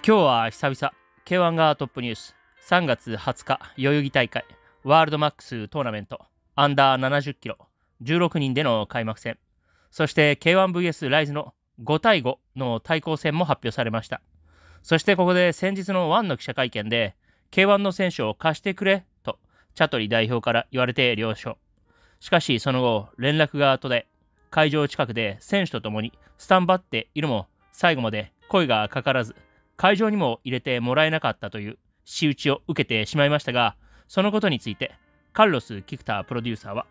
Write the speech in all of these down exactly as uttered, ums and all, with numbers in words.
今日は久々 ケーワン がトップニュース。さんがつはつか代々木大会ワールドマックストーナメントアンダーななじゅっキロじゅうろくにんでの開幕戦、そして ケーワンブイエス ライズのごたいごの対抗戦も発表されました。そしてここで先日のワンの記者会見で ケーワン の選手を貸してくれとチャトリ代表から言われて了承。しかしその後連絡が途絶え、会場近くで選手と共にスタンバっているも最後まで声がかからず、会場にも入れてもらえなかったという仕打ちを受けてしまいましたが、そのことについてカルロス・キクタープロデューサーは、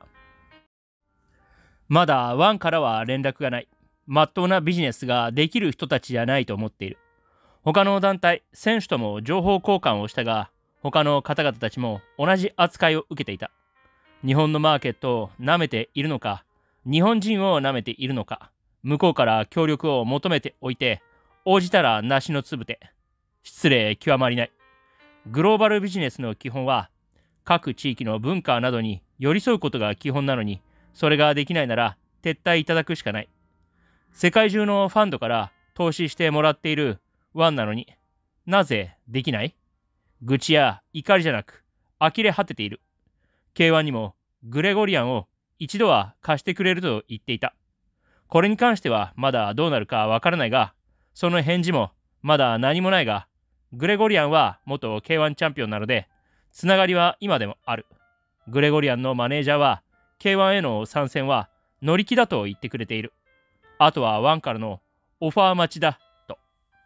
まだワンからは連絡がない。まっとうなビジネスができる人たちじゃないと思っている。他の団体、選手とも情報交換をしたが、他の方々たちも同じ扱いを受けていた。日本のマーケットを舐めているのか、日本人を舐めているのか、向こうから協力を求めておいて、応じたら梨のつぶて。失礼極まりない。グローバルビジネスの基本は、各地域の文化などに寄り添うことが基本なのに、それができないなら撤退いただくしかない。世界中のファンドから投資してもらっているワンなのに、なぜできない？愚痴や怒りじゃなく、呆れ果てている。ケーワン にもグレゴリアンを一度は貸してくれると言っていた。これに関してはまだどうなるかわからないが、その返事もまだ何もないが、グレゴリアンは元 ケーワン チャンピオンなので、つながりは今でもある。グレゴリアンのマネージャーは、ケーワン への参戦は乗り気だと言ってくれている。あとはワンからのオファー待ちだ、と。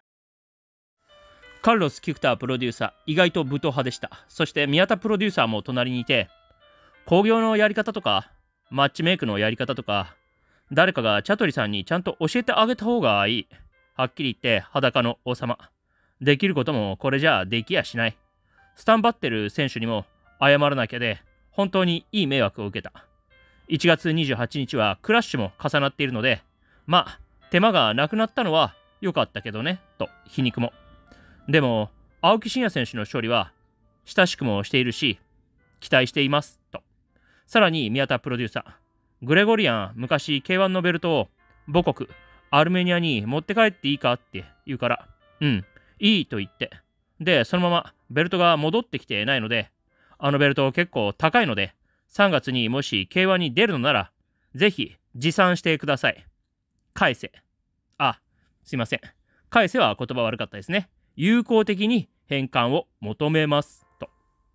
カルロス・キクタープロデューサー、意外と武闘派でした。そして宮田プロデューサーも隣にいて、興行のやり方とか、マッチメイクのやり方とか、誰かがチャトリさんにちゃんと教えてあげた方がいい。はっきり言って裸の王様。できることもこれじゃできやしない。スタンバってる選手にも謝らなきゃで、本当にいい迷惑を受けた。いちがつにじゅうはちにちはクラッシュも重なっているので、まあ、手間がなくなったのは良かったけどね、と皮肉も。でも、青木真也選手の勝利は親しくもしているし、期待しています、と。さらに宮田プロデューサー、グレゴリアン昔 ケーワン のベルトを母国、アルメニアに持って帰っていいかって言うから、うん、いいと言って。で、そのままベルトが戻ってきてないので、あのベルト結構高いので、さんがつにもし ケーワン に出るのなら、ぜひ持参してください。返せ。あ、すいません。返せは言葉悪かったですね。有効的に返還を求めます。と。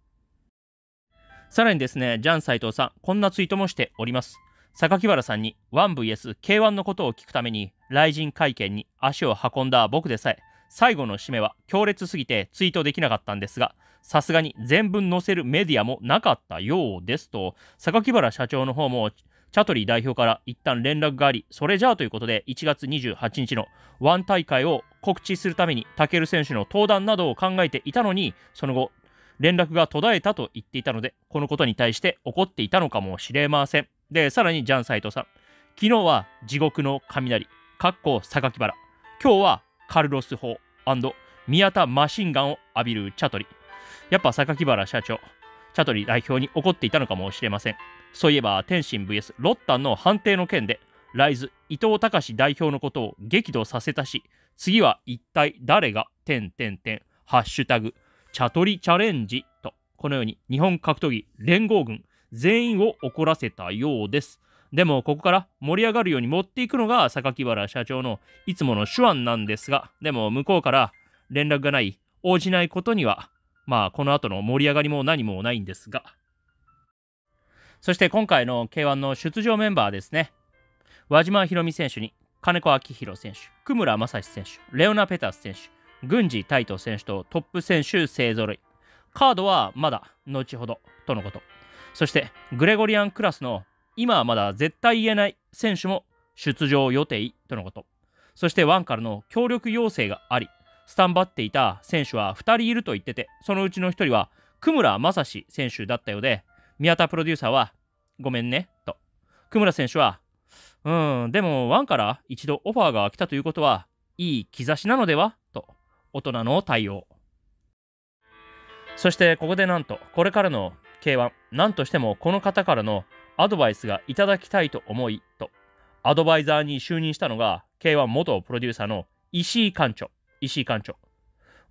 さらにですね、ジャン斎藤さん、こんなツイートもしております。榊原さんに ワンブイエスケーワン のことを聞くために雷神会見に足を運んだ僕でさえ、最後の締めは強烈すぎてツイートできなかったんですが、さすがに全文載せるメディアもなかったようですと、榊原社長の方もチャトリー代表から一旦連絡があり、それじゃあということでいちがつにじゅうはちにちのワン大会を告知するためにタケル選手の登壇などを考えていたのに、その後連絡が途絶えたと言っていたので、このことに対して怒っていたのかもしれません。で、さらにジャン斎藤さん、昨日は地獄の雷、かっこ榊原、今日はカルロス砲&宮田マシンガンを浴びるチャトリ。やっぱ榊原社長、チャトリ代表に怒っていたのかもしれません。そういえば天心 ブイエス ロッタンの判定の件で、ライズ伊藤隆代表のことを激怒させたし、次は一体誰が、点点点、ハッシュタグ、チャトリチャレンジと、このように日本格闘技連合軍全員を怒らせたようです。でもここから盛り上がるように持っていくのが榊原社長のいつもの手腕なんですが、でも向こうから連絡がない、応じないことには、まあこの後の盛り上がりも何もないんですが。そして今回の ケーワン の出場メンバーですね。輪島ひろみ選手に金子明宏選手、久村正史選手、レオナ・ペタス選手、郡司泰斗選手とトップ選手勢ぞろい。カードはまだ後ほどとのこと。そしてグレゴリアンクラスの今はまだ絶対言えない選手も出場予定とのこと。そしてワンからの協力要請があり、スタンバっていた選手はふたりいると言ってて、そのうちのひとりは久村正史選手だったようで、宮田プロデューサーはごめんねと。久村選手は、うーん、でもワンから一度オファーが来たということはいい兆しなのではと、大人の対応。そしてここでなんと、これからの ケーワン、なんとしてもこの方からのアドバイスがいただきたいと思いと、アドバイザーに就任したのが ケーワン 元プロデューサーの石井館長。石井館長。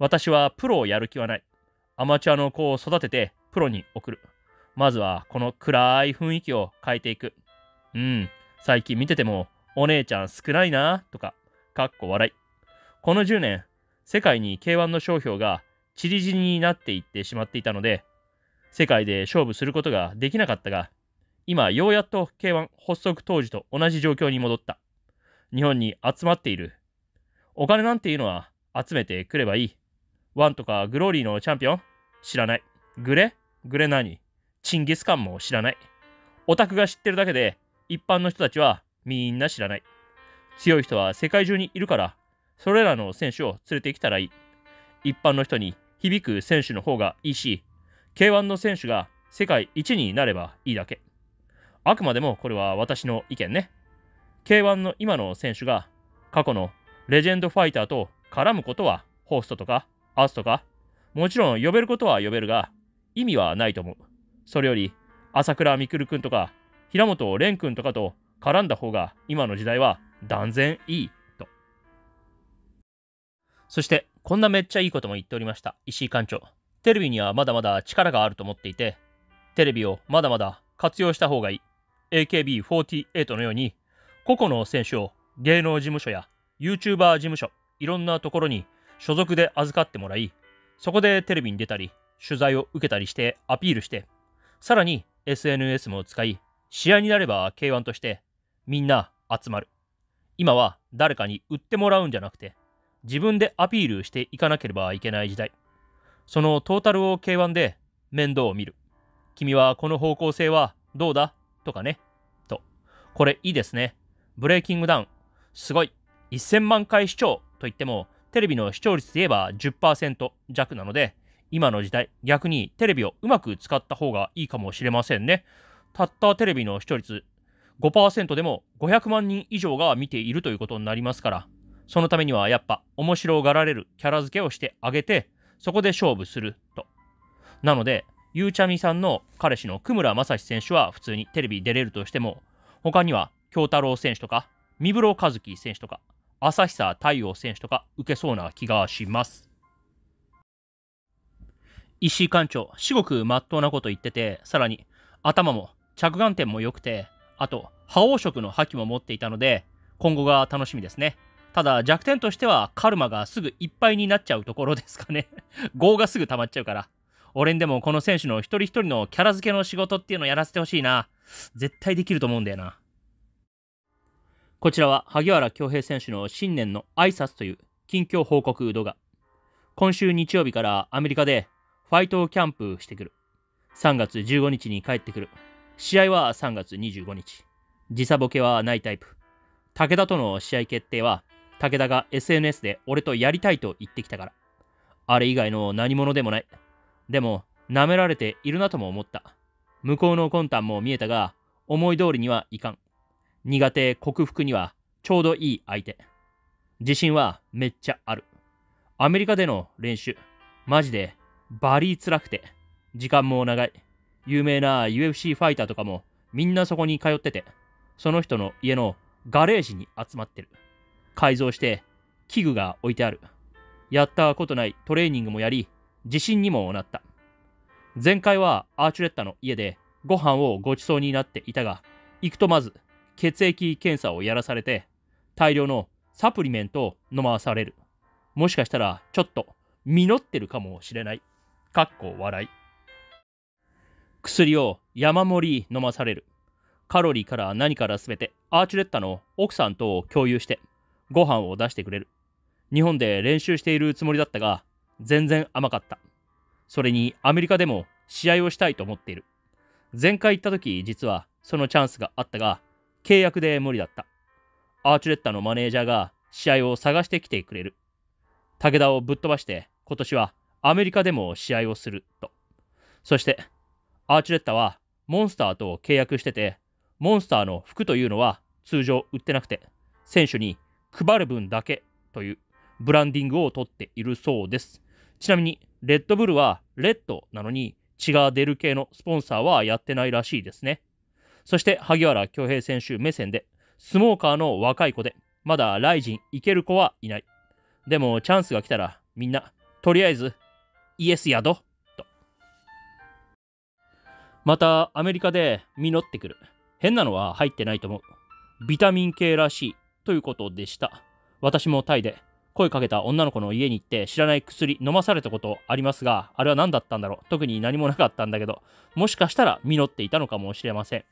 私はプロをやる気はない。アマチュアの子を育ててプロに送る。まずはこの暗い雰囲気を変えていく。うん、最近見ててもお姉ちゃん少ないなとか、かっこ笑い。このじゅうねん、世界に ケーワン の商標が散り散りになっていってしまっていたので、世界で勝負することができなかったが、今ようやっと ケーワン 発足当時と同じ状況に戻った。日本に集まっている。お金なんていうのは集めてくればいい。ワンとかグローリーのチャンピオン知らない。グレグレ何チンギスカンも知らない。オタクが知ってるだけで、一般の人たちはみんな知らない。強い人は世界中にいるから、それらの選手を連れてきたらいい。一般の人に響く選手の方がいいし、ケーワン の選手が世界一になればいいだけ。あくまでもこれは私の意見ね。ケーワン の今の選手が過去のレジェンドファイターと絡むことはホストとかアスとか、もちろん呼べることは呼べるが意味はないと思う。それより朝倉未来くんとか平本蓮くんとかと絡んだ方が今の時代は断然いいと。そしてこんなめっちゃいいことも言っておりました。石井館長。テレビにはまだまだ力があると思っていて、テレビをまだまだ活用した方がいい。エーケービーフォーティーエイト のように個々の選手を芸能事務所や YouTuber 事務所、いろんなところに所属で預かってもらい、そこでテレビに出たり取材を受けたりしてアピールして、さらに エスエヌエス も使い、試合になれば ケーワン としてみんな集まる。今は誰かに売ってもらうんじゃなくて、自分でアピールしていかなければいけない時代。そのトータルを ケーワン で面倒を見る。君はこの方向性はどうだとかね。と。これいいですね。ブレイキングダウン。すごい。せんまんかい視聴といっても、テレビの視聴率で言えば じゅっパーセント 弱なので、今の時代、逆にテレビをうまく使った方がいいかもしれませんね。たったテレビの視聴率 ごパーセント でもごひゃくまんにん以上が見ているということになりますから、そのためにはやっぱ面白がられるキャラ付けをしてあげて、そこで勝負すると。なので、ゆうちゃみさんの彼氏の久村正史選手は普通にテレビ出れるとしても、他には京太郎選手とか、三室和樹選手とか、朝久太陽選手とか受けそうな気がします。石井館長、至極まっとうなこと言ってて、さらに頭も着眼点も良くて、あと覇王色の覇気も持っていたので、今後が楽しみですね。ただ弱点としてはカルマがすぐいっぱいになっちゃうところですかね。業がすぐ溜まっちゃうから。俺にでもこの選手の一人一人のキャラ付けの仕事っていうのをやらせてほしいな。絶対できると思うんだよな。こちらは萩原恭平選手の新年の挨拶という近況報告動画。今週日曜日からアメリカでファイトキャンプしてくる。さんがつじゅうごにちに帰ってくる。試合はさんがつにじゅうごにち。時差ボケはないタイプ。武田との試合決定は武田が エスエヌエス で俺とやりたいと言ってきたから。あれ以外の何者でもない。でも、舐められているなとも思った。向こうの魂胆も見えたが、思い通りにはいかん。苦手克服にはちょうどいい相手。自信はめっちゃある。アメリカでの練習、マジでバリー辛くて、時間も長い。有名な ユーエフシー ファイターとかもみんなそこに通ってて、その人の家のガレージに集まってる。改造して器具が置いてある。やったことないトレーニングもやり、自信にもなった。前回はアーチュレッタの家でご飯をごちそうになっていたが、行くとまず血液検査をやらされて、大量のサプリメントを飲まされる。もしかしたらちょっと実ってるかもしれない。かっこ笑い。薬を山盛り飲まされる。カロリーから何からすべてアーチュレッタの奥さんと共有してご飯を出してくれる。日本で練習しているつもりだったが、全然甘かった。それにアメリカでも試合をしたいと思っている。前回行った時実はそのチャンスがあったが、契約で無理だった。アーチュレッタのマネージャーが試合を探してきてくれる。武田をぶっ飛ばして今年はアメリカでも試合をすると。そしてアーチュレッタはモンスターと契約してて、モンスターの服というのは通常売ってなくて、選手に配る分だけというブランディングを取っているそうです。ちなみにレッドブルはレッドなのに血が出る系のスポンサーはやってないらしいですね。そして萩原恭平選手目線で、スモーカーの若い子でまだライジンいける子はいない。でもチャンスが来たらみんなとりあえず、イエスやど。と。また、アメリカで実ってくる。変なのは入ってないと思う。ビタミン系らしい。ということでした。私もタイで声かけた女の子の家に行って知らない薬飲まされたことありますが、あれは何だったんだろう。特に何もなかったんだけど、もしかしたら実っていたのかもしれません。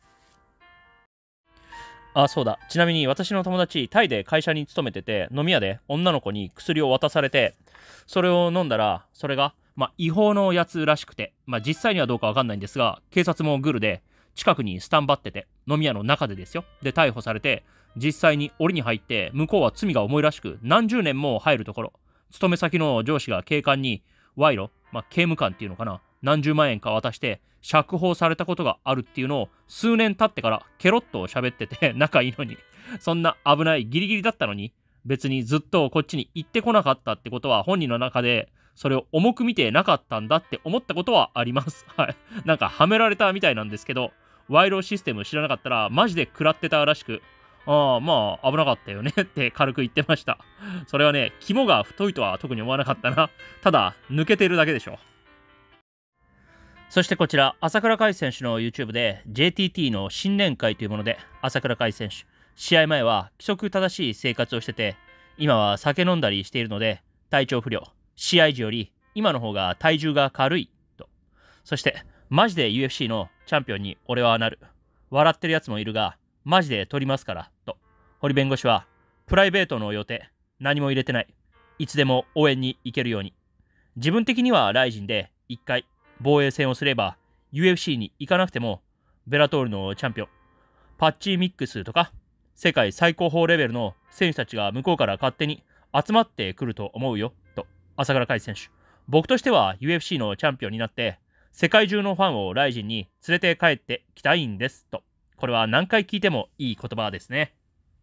あ、そうだ。ちなみに私の友達、タイで会社に勤めてて、飲み屋で女の子に薬を渡されて、それを飲んだら、それが、まあ、違法のやつらしくて、まあ、実際にはどうかわかんないんですが、警察もグルで、近くにスタンバってて、飲み屋の中でですよ。で、逮捕されて、実際に檻に入って、向こうは罪が重いらしく、何十年も入るところ、勤め先の上司が警官に、賄賂、まあ、刑務官っていうのかな、何十万円か渡して、釈放されたことがあるっていうのを数年経ってからケロッと喋ってて仲いいのに、そんな危ないギリギリだったのに別にずっとこっちに行ってこなかったってことは本人の中でそれを重く見てなかったんだって思ったことはあります。はい。なんかはめられたみたいなんですけど、賄賂システム知らなかったらマジで食らってたらしく、ああまあ危なかったよねって軽く言ってました。それはね、肝が太いとは特に思わなかったな。ただ抜けてるだけでしょ。そしてこちら、朝倉海選手の YouTube で ジェイティーティー の新年会というもので、朝倉海選手、試合前は規則正しい生活をしてて、今は酒飲んだりしているので、体調不良、試合時より今の方が体重が軽い、と。そして、マジで ユーエフシー のチャンピオンに俺はなる。笑ってるやつもいるが、マジで取りますから、と。堀弁護士は、プライベートの予定、何も入れてない。いつでも応援に行けるように。自分的にはライジンでいっかい、防衛戦をすれば ユーエフシー に行かなくてもベラトールのチャンピオンパッチミックスとか世界最高峰レベルの選手たちが向こうから勝手に集まってくると思うよと朝倉海選手。僕としては ユーエフシー のチャンピオンになって世界中のファンをライジンに連れて帰ってきたいんですと。これは何回聞いてもいい言葉ですね。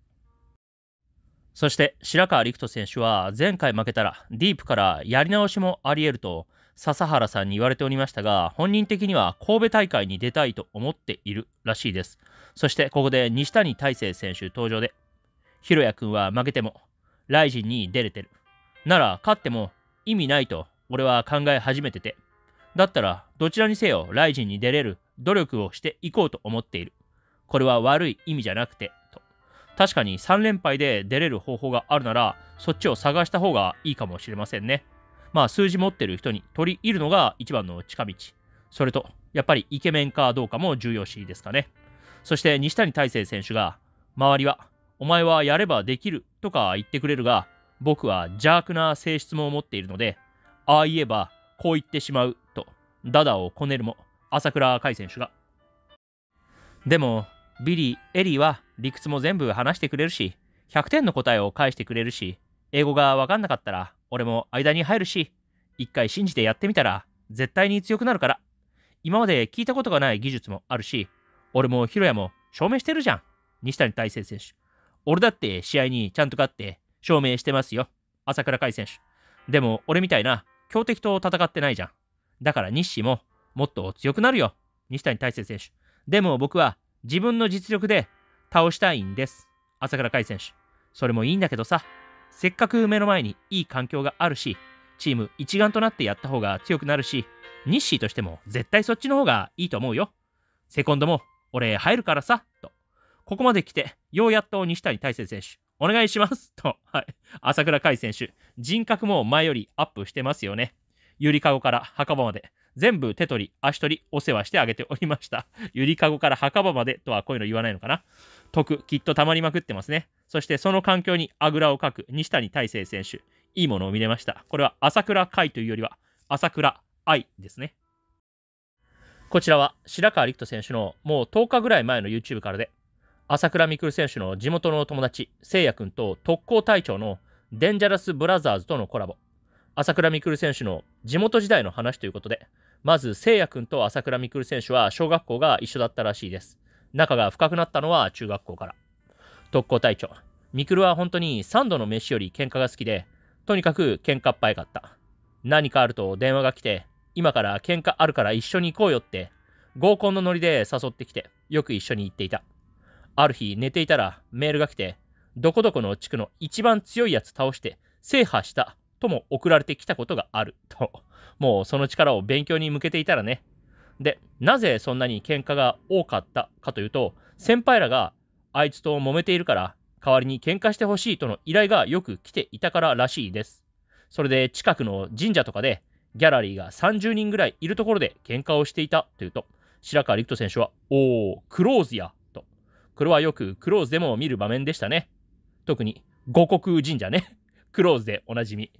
そして白川陸斗選手は前回負けたらディープからやり直しもあり得ると笹原さんに言われておりましたが、本人的には神戸大会に出たいと思っているらしいです。そしてここで西谷大成選手登場で、ひろやくんは負けてもライジンに出れてる。なら勝っても意味ないと俺は考え始めてて、だったらどちらにせよライジンに出れる努力をしていこうと思っている。これは悪い意味じゃなくてと。確かにさん連敗で出れる方法があるならそっちを探した方がいいかもしれませんね。まあ数字持ってる人に取り入るのが一番の近道。それとやっぱりイケメンかどうかも重要視ですかね。そして西谷大成選手が周りはお前はやればできるとか言ってくれるが、僕は邪悪な性質も持っているので、ああ言えばこう言ってしまうとダダをこねるも朝倉海選手が、でもビリー、エリーは理屈も全部話してくれるし、ひゃくてんの答えを返してくれるし、英語が分かんなかったら俺も間に入るし、一回信じてやってみたら絶対に強くなるから。今まで聞いたことがない技術もあるし、俺もヒロヤも証明してるじゃん。西谷大成選手。俺だって試合にちゃんと勝って証明してますよ。朝倉海選手。でも俺みたいな強敵と戦ってないじゃん。だから日誌ももっと強くなるよ。西谷大成選手。でも僕は自分の実力で倒したいんです。朝倉海選手。それもいいんだけどさ、せっかく目の前にいい環境があるし、チーム一丸となってやった方が強くなるし、日誌としても絶対そっちの方がいいと思うよ。セコンドも俺入るからさ、と。ここまで来て、ようやっと西谷大成選手、お願いします、と。はい。朝倉海選手、人格も前よりアップしてますよね。ゆりかごから墓場まで、全部手取り、足取り、お世話してあげておりました。ゆりかごから墓場までとはこういうの言わないのかな。得、きっとたまりまくってますね。そしてその環境にあぐらをかく西谷大成選手、いいものを見れました。これは朝倉海というよりは、朝倉愛ですね。こちらは白川陸斗選手のもうとおかぐらい前の YouTube からで、朝倉未来選手の地元の友達、聖也くんと特攻隊長のデンジャラスブラザーズとのコラボ。朝倉未来選手の地元時代の話ということで、まず聖也くんと朝倉未来選手は小学校が一緒だったらしいです。仲が深くなったのは中学校から。特攻隊長、未来は本当に三度の飯より喧嘩が好きで、とにかく喧嘩っ早かった。何かあると電話が来て、今から喧嘩あるから一緒に行こうよって合コンのノリで誘ってきて、よく一緒に行っていた。ある日寝ていたらメールが来て、どこどこの地区の一番強いやつ倒して制覇したとも送られてきたことがあると。もうその力を勉強に向けていたらね。で、なぜそんなに喧嘩が多かったかというと、先輩らがあいつと揉めているから、代わりに喧嘩してほしいとの依頼がよく来ていたかららしいです。それで近くの神社とかで、ギャラリーがさんじゅうにんぐらいいるところで喧嘩をしていたというと、白川陸斗選手は、おー、クローズや、と。これはよくクローズでも見る場面でしたね。特に五穀神社ね。クローズでおなじみ。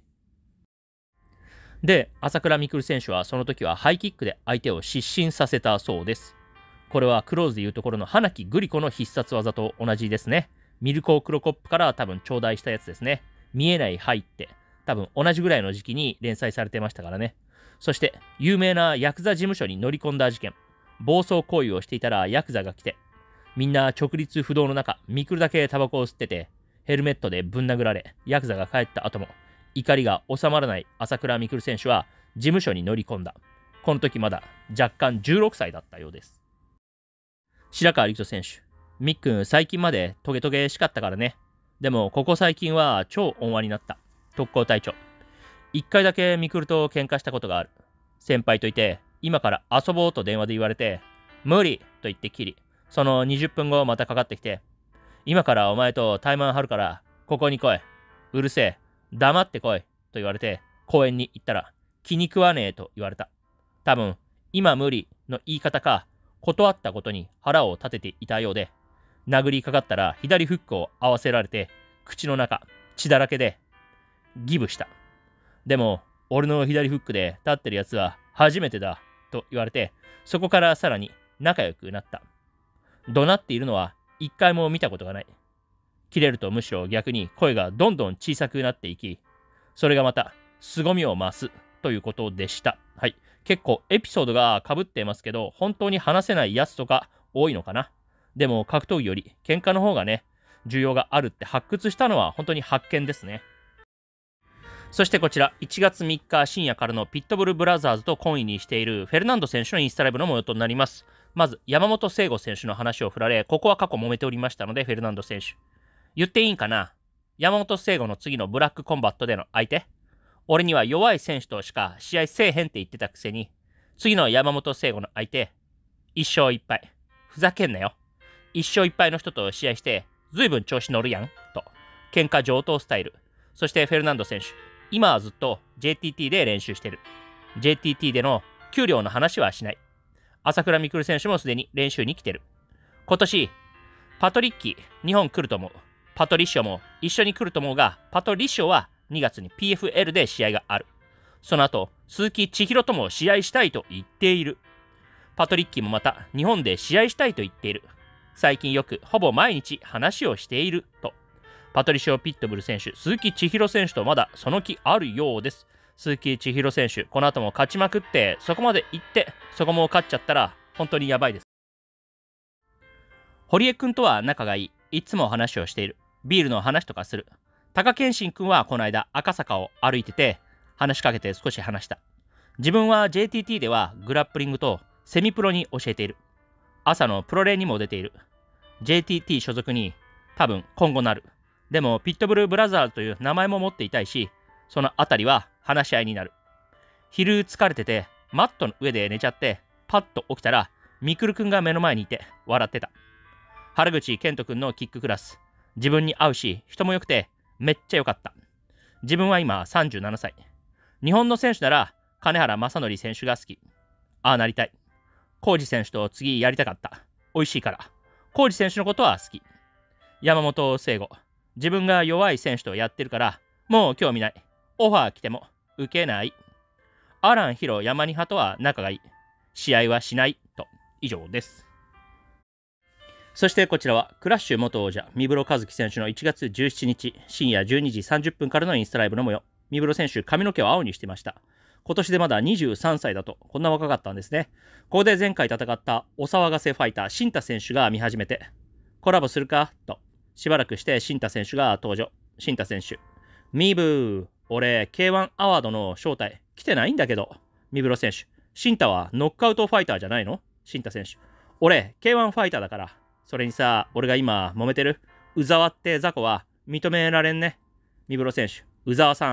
で、朝倉未来選手はその時はハイキックで相手を失神させたそうです。これはクローズでいうところの花木グリコの必殺技と同じですね。ミルコ・クロコップから多分頂戴したやつですね。見えない灰って多分同じぐらいの時期に連載されてましたからね。そして有名なヤクザ事務所に乗り込んだ事件。暴走行為をしていたらヤクザが来て、みんな直立不動の中、ミクルだけタバコを吸ってて、ヘルメットでぶん殴られ、ヤクザが帰った後も怒りが収まらない朝倉未来選手は事務所に乗り込んだ。この時まだ若干じゅうろくさいだったようです。白川陸斗選手、みっくん最近までトゲトゲしかったからね。でもここ最近は超温和になった。特攻隊長。一回だけみくると喧嘩したことがある。先輩といて、今から遊ぼうと電話で言われて、無理と言ってきり、そのにじゅっぷんごまたかかってきて、今からお前とタイマン張るから、ここに来い。うるせえ。黙って来い。と言われて、公園に行ったら、気に食わねえと言われた。多分、今無理の言い方か、断ったことに腹を立てていたようで、殴りかかったら左フックを合わせられて、口の中、血だらけで、ギブした。でも、俺の左フックで立ってるやつは初めてだ、と言われて、そこからさらに仲良くなった。怒鳴っているのは一回も見たことがない。切れるとむしろ逆に声がどんどん小さくなっていき、それがまた凄みを増すということでした。はい。結構エピソードが被っていますけど、本当に話せないやつとか多いのかな。でも格闘技より喧嘩の方がね、需要があるって発掘したのは本当に発見ですね。そしてこちら、いちがつみっか深夜からのピットブルブラザーズと懇意にしているフェルナンド選手のインスタライブの模様となります。まず、山本聖吾選手の話を振られ、ここは過去揉めておりましたので、フェルナンド選手。言っていいんかな？山本聖吾の次のブラックコンバットでの相手？俺には弱い選手としか試合せえへんって言ってたくせに、次の山本聖吾の相手、いっしょういっぱい。ふざけんなよ。いっしょういっぱいの人と試合して、ずいぶん調子乗るやん、と。喧嘩上等スタイル。そしてフェルナンド選手。今はずっと ジェーティーティー で練習してる。ジェーティーティー での給料の話はしない。朝倉未来選手もすでに練習に来てる。今年、パトリッキー、日本来ると思う。パトリッショも一緒に来ると思うが、パトリッショはにがつに ピーエフエル で試合がある。その後、鈴木千尋とも試合したいと言っている。パトリッキーもまた日本で試合したいと言っている。最近よくほぼ毎日話をしていると。パトリシオ・ピットブル選手、鈴木千尋選手とまだその気あるようです。鈴木千尋選手、この後も勝ちまくって、そこまで行って、そこも勝っちゃったら、本当にやばいです。堀江くんとは仲がいい。いつも話をしている。ビールの話とかする。高健信くんはこの間赤坂を歩いてて、話しかけて少し話した。自分は ジェーティーティー ではグラップリングとセミプロに教えている。朝のプロレーにも出ている。ジェーティーティー 所属に多分今後なる。でもピットブルブラザーズという名前も持っていたいし、そのあたりは話し合いになる。昼疲れててマットの上で寝ちゃってパッと起きたらミクルくんが目の前にいて笑ってた。原口健人くんのキッククラス。自分に合うし人も良くてめっちゃ良かった。自分は今さんじゅうななさい。日本の選手なら金原正則選手が好き。ああなりたい。浩二選手と次やりたかった。美味しいから。浩二選手のことは好き。山本聖吾。自分が弱い選手とやってるから、もう興味ない。オファー来ても受けない。アラン・ヒロ・ヤマニハとは仲がいい。試合はしない。と。以上です。そしてこちらは、クラッシュ元王者、三室和樹選手のいちがつじゅうしちにち、深夜じゅうにじさんじゅっぷんからのインスタライブの模様。三室選手、髪の毛を青にしてました。今年でまだにじゅうさんさいだと、こんな若かったんですね。ここで前回戦ったお騒がせファイター、新太選手が見始めて、コラボするかと。しばらくして新太選手が登場。新太選手。ミブー、俺、ケーワン アワードの招待来てないんだけど。三室選手。新太はノックアウトファイターじゃないの？新太選手。俺、ケーワン ファイターだから。それにさ、俺が今揉めてる宇沢って雑魚は認められんね。三室選手。宇沢さん、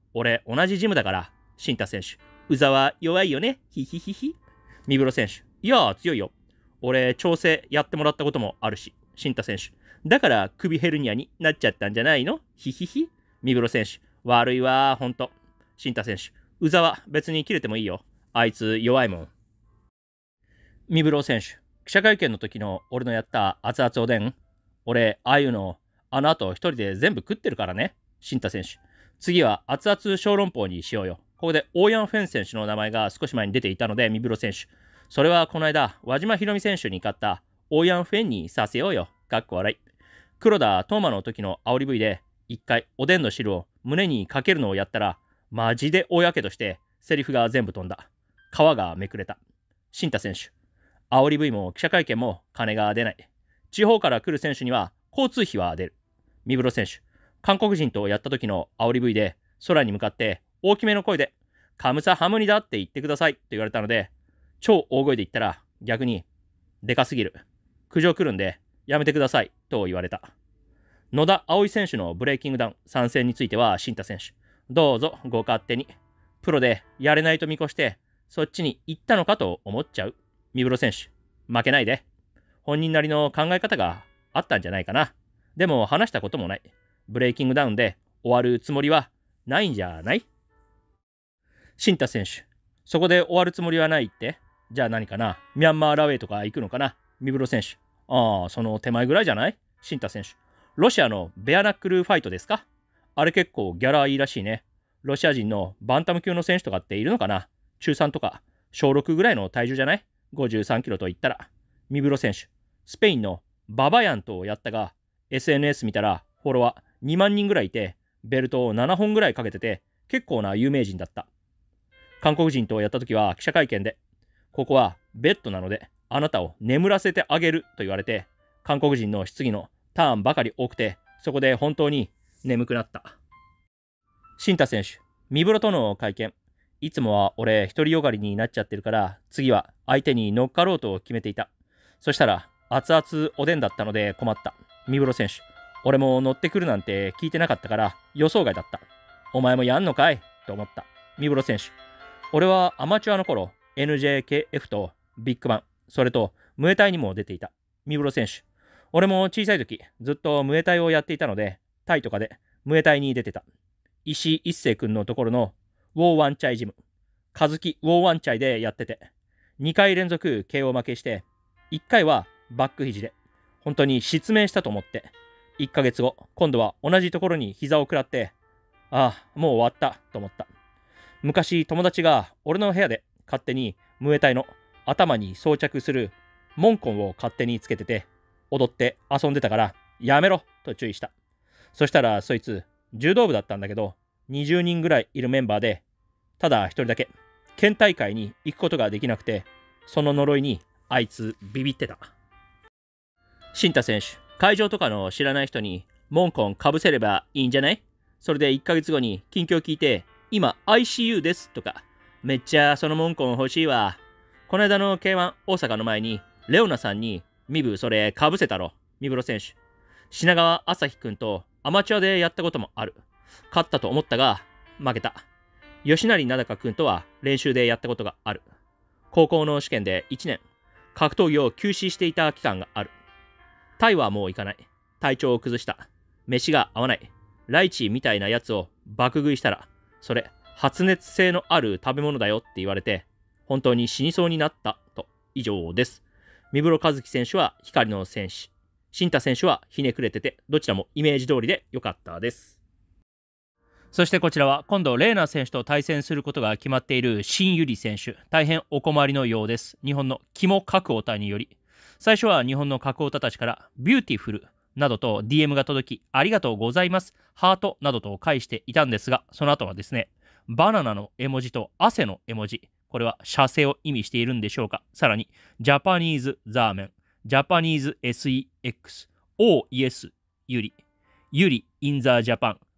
俺、同じジムだから。慎太選手。宇沢弱いよね。ひひひひ。三室選手。いやー、強いよ。俺、調整やってもらったこともあるし。慎太選手。だから首ヘルニアになっちゃったんじゃないの。ひひひ。三室選手。悪いわー、ほんと。慎太選手。宇沢、別に切れてもいいよ。あいつ弱いもん。三室選手。記者会見の時の俺のやった熱々おでん。俺、ああいうの、あの後一人で全部食ってるからね。慎太選手。次は熱々小籠包にしようよ。ここでオーヤン・フェン選手の名前が少し前に出ていたので、三室選手。それはこの間、輪島ひろみ選手に勝ったオーヤン・フェンにさせようよ。かっこ笑い。黒田東馬の時の煽り V で、一回おでんの汁を胸にかけるのをやったら、マジで大やけどして、セリフが全部飛んだ。皮がめくれた。慎太選手。煽り V も記者会見も金が出ない。地方から来る選手には交通費は出る。三室選手。韓国人とやった時の煽り V で空に向かって大きめの声でカムサハムニだって言ってくださいと言われたので、超大声で言ったら逆にでかすぎる。苦情来るんでやめてくださいと言われた。野田葵選手のブレイキングダウン参戦については慎太選手。どうぞご勝手に。プロでやれないと見越してそっちに行ったのかと思っちゃう。三室選手。負けないで。本人なりの考え方があったんじゃないかな。でも話したこともない。ブレイキングダウンで終わるつもりはないんじゃない？慎太選手。そこで終わるつもりはないって？じゃあ何かな？ミャンマーラウェイとか行くのかな？三室選手。ああ、その手前ぐらいじゃない？慎太選手。ロシアのベアナックルファイトですか？あれ結構ギャラいいらしいね。ロシア人のバンタム級の選手とかっているのかな？中さんとか小ろくぐらいの体重じゃない？ごじゅうさんキロと言ったら。三室選手。スペインのババヤンとやったが、エスエヌエス 見たらフォロワーにまんにんぐらいいて、ベルトをななほんぐらいかけてて、結構な有名人だった。韓国人とやった時は記者会見で、ここはベッドなので、あなたを眠らせてあげると言われて、韓国人の質疑のターンばかり多くて、そこで本当に眠くなった。慎太選手、三室との会見。いつもは俺独りよがりになっちゃってるから、次は相手に乗っかろうと決めていた。そしたら、熱々おでんだったので困った。三室選手、俺も乗ってくるなんて聞いてなかったから予想外だった。お前もやんのかいと思った。三室選手、俺はアマチュアの頃、エヌジェーケーエフ とビッグバン、それとムエタイにも出ていた。三室選手、俺も小さい時、ずっとムエタイをやっていたので、タイとかでムエタイに出てた。石井一生君のところのウォーワンチャイジム、カズキウォーワンチャイでやってて、にかい連続 ケーオー 負けして、いっかいはバック肘で、本当に失明したと思って、いっかげつご、今度は同じところに膝を食らって、ああ、もう終わったと思った。昔友達が俺の部屋で勝手にムエタイの頭に装着するモンコンを勝手につけてて、踊って遊んでたからやめろと注意した。そしたらそいつ柔道部だったんだけど、にじゅうにんぐらいいるメンバーで、ただ一人だけ県大会に行くことができなくて、その呪いにあいつビビってた。慎太選手、会場とかの知らない人にモンコンかぶせればいいんじゃない？それでいっかげつごに近況聞いて、今 アイシーユー ですとか、めっちゃそのモンコン欲しいわ。この間の ケーワン 大阪の前にレオナさんにミブそれかぶせたろ。三室選手。品川朝日くんとアマチュアでやったこともある。勝ったと思ったが負けた。吉成名高くんとは練習でやったことがある。高校の試験でいちねん格闘技を休止していた期間がある。タイはもう行かない。体調を崩した。飯が合わない。ライチみたいなやつを爆食いしたら、それ発熱性のある食べ物だよって言われて、本当に死にそうになったと。以上です。三室和樹選手は光の戦士。慎太選手はひねくれてて、どちらもイメージ通りで良かったです。そしてこちらは今度レーナ選手と対戦することが決まっている新百合選手。大変お困りのようです。日本の肝角オタにより。最初は日本の角オタたちからビューティフルなどと ディーエム が届き、ありがとうございます、ハートなどと返していたんですが、その後はですね、バナナの絵文字と汗の絵文字、これは射精を意味しているんでしょうか。さらに、ジャパニーズザーメン、ジャパニーズ エスイーエックス、オーイエス、ユリ、ユリインザジャパン、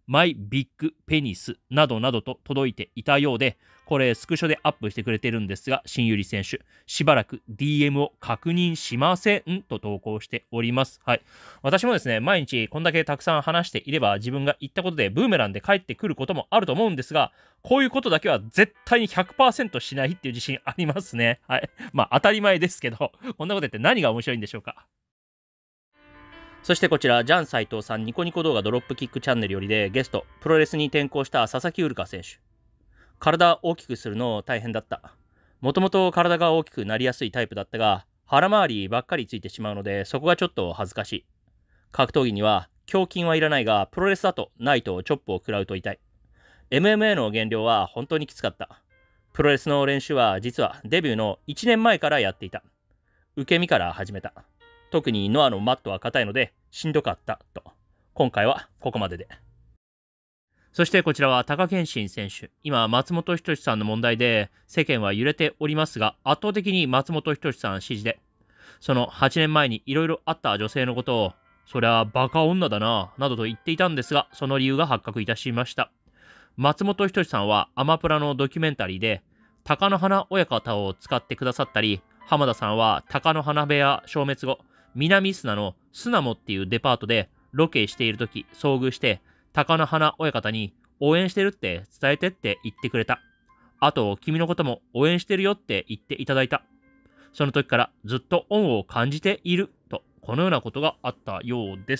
マイビッグペニスなどなどと届いていたようで、これスクショでアップしてくれてるんですが、新百合選手、しばらく ディーエム を確認しませんと投稿しております。はい。私もですね、毎日こんだけたくさん話していれば、自分が言ったことでブーメランで返ってくることもあると思うんですが、こういうことだけは絶対に ひゃくパーセント しないっていう自信ありますね。はい。まあ当たり前ですけど、こんなこと言って何が面白いんでしょうか。そしてこちら、ジャン斎藤さんニコニコ動画ドロップキックチャンネルよりでゲスト、プロレスに転向した佐々木ウルカ選手。体大きくするの大変だった。もともと体が大きくなりやすいタイプだったが、腹回りばっかりついてしまうので、そこがちょっと恥ずかしい。格闘技には、胸筋はいらないが、プロレスだとナイトをチョップを食らうと痛い。エムエムエー の減量は本当にきつかった。プロレスの練習は実はデビューのいちねんまえからやっていた。受け身から始めた。特にノアのマットは硬いのでしんどかったと。今回はここまでで。そしてこちらは貴健信選手。今、松本人志さんの問題で世間は揺れておりますが、圧倒的に松本人志さん支持で、そのはちねんまえにいろいろあった女性のことを、そりゃバカ女だな、などと言っていたんですが、その理由が発覚いたしました。松本人志さんはアマプラのドキュメンタリーで、貴乃花親方を使ってくださったり、浜田さんは貴乃花部屋消滅後、南砂の巣鴨っていうデパートでロケしているとき遭遇して、貴乃花親方に応援してるって伝えてって言ってくれた。あと、君のことも応援してるよって言っていただいた。その時からずっと恩を感じていると、このようなことがあったようです。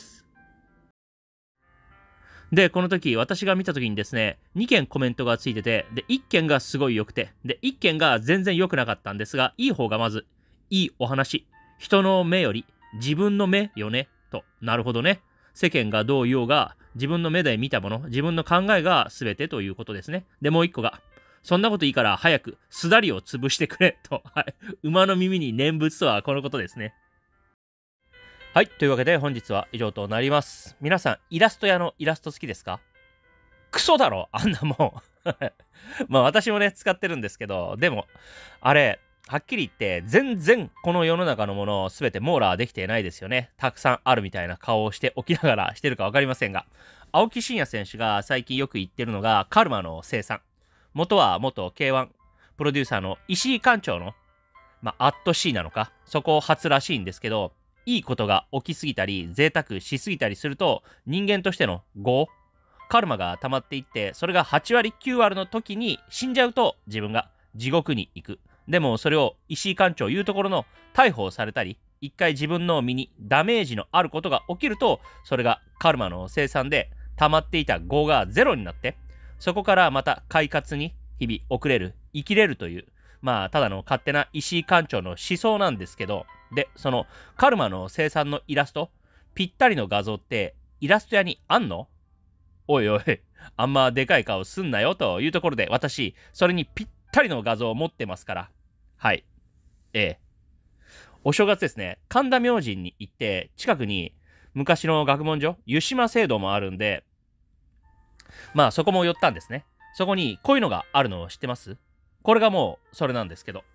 で、この時、私が見た時にですね、にけんコメントがついてて、で、いっけんがすごい良くて、で、いっけんが全然良くなかったんですが、いい方がまず、いいお話。人の目より自分の目よね、と。なるほどね。世間がどう言おうが、自分の目で見たもの、自分の考えが全てということですね。で、もう一個が、そんなこといいから早く、すだりを潰してくれ、と。はい。馬の耳に念仏とはこのことですね。はい。というわけで本日は以上となります。皆さん、イラスト屋のイラスト好きですか？クソだろあんなもん。まあ私もね、使ってるんですけど、でも、あれ、はっきり言って、全然この世の中のものを全て網羅できてないですよね。たくさんあるみたいな顔をしておきながらしてるかわかりませんが、青木真也選手が最近よく言ってるのが、カルマの生産。元は元 ケーワン プロデューサーの石井館長の、まあ、アット C なのか、そこ初らしいんですけど、いいことが起きすぎたり、贅沢しすぎたりすると、人間としての業、カルマが溜まっていって、それがはちわりきゅうわりの時に死んじゃうと、自分が地獄に行く。でもそれを石井館長言うところの逮捕されたり、一回自分の身にダメージのあることが起きると、それがカルマの生産で溜まっていた業がゼロになって、そこからまた快活に日々送れる、生きれるという、まあただの勝手な石井館長の思想なんですけど、で、そのカルマの生産のイラスト、ぴったりの画像ってイラスト屋にあんの？おいおい、あんまでかい顔すんなよというところで、私、それにぴったりの画像を持ってますから。はい。ええ。お正月ですね、神田明神に行って、近くに昔の学問所、湯島聖堂もあるんで、まあそこも寄ったんですね。そこにこういうのがあるのを知ってます？これがもうそれなんですけど。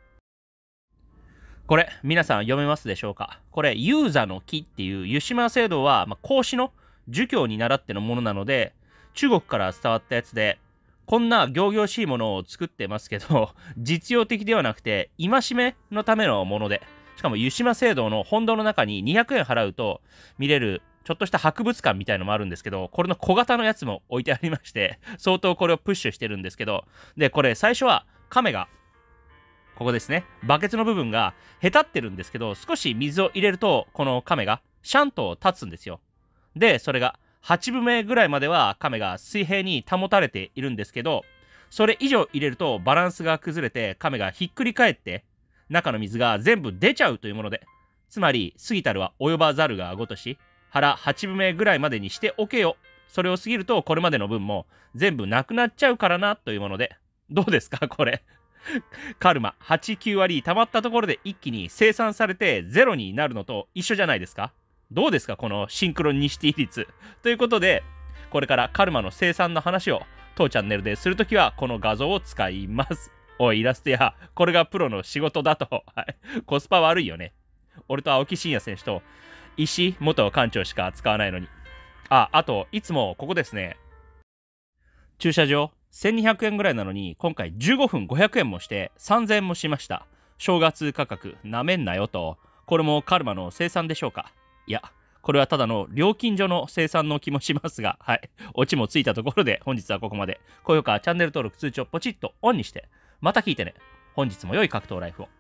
これ、皆さん読めますでしょうか？これ、遊座の木っていう湯島聖堂は、まあ、孔子の儒教に倣ってのものなので、中国から伝わったやつで、こんな仰々しいものを作ってますけど、実用的ではなくて、戒めのためのもので、しかも湯島聖堂の本堂の中ににひゃくえん払うと見れる、ちょっとした博物館みたいのもあるんですけど、これの小型のやつも置いてありまして、相当これをプッシュしてるんですけど、で、これ最初は亀が、ここですね。バケツの部分がへたってるんですけど、少し水を入れると、この亀がシャンと立つんですよ。で、それがはちぶめぐらいまでは亀が水平に保たれているんですけど、それ以上入れるとバランスが崩れて亀がひっくり返って、中の水が全部出ちゃうというもので、つまり、過ぎたるは及ばざるがごとし、腹はちぶめぐらいまでにしておけよ。それを過ぎるとこれまでの分も全部なくなっちゃうからなというもので、どうですかこれ。カルマはち、きゅうわり溜まったところで一気に生産されてゼロになるのと一緒じゃないですか？どうですかこのシンクロニシティ率。ということで、これからカルマの生産の話を当チャンネルでするときはこの画像を使います。おいイラストや、これがプロの仕事だと。はい、コスパ悪いよね。俺と青木真也選手と石井元館長しか使わないのに。 あ、あと、いつもここですね、駐車場せんにひゃくえんぐらいなのに、今回じゅうごふんごひゃくえんもしてさんぜんえんもしました。正月価格なめんなよと。これもカルマの生産でしょうか？いや、これはただの料金所の生産の気もしますが、はい。オチもついたところで本日はここまで。高評価、チャンネル登録、通知をポチッとオンにして、また聞いてね。本日も良い格闘ライフを。